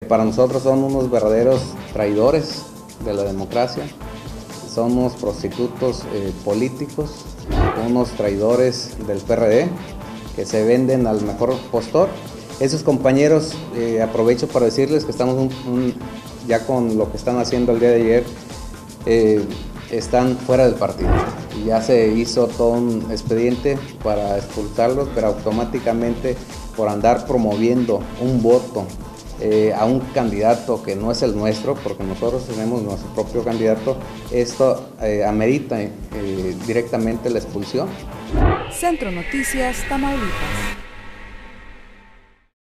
Para nosotros son unos verdaderos traidores de la democracia, son unos prostitutos políticos, unos traidores del PRD que se venden al mejor postor. Esos compañeros, aprovecho para decirles que estamos ya con lo que están haciendo el día de ayer, están fuera del partido. Y ya se hizo todo un expediente para expulsarlos, pero automáticamente por andar promoviendo un voto a un candidato que no es el nuestro, porque nosotros tenemos nuestro propio candidato, esto amerita directamente la expulsión. Centro Noticias, Tamaulipas.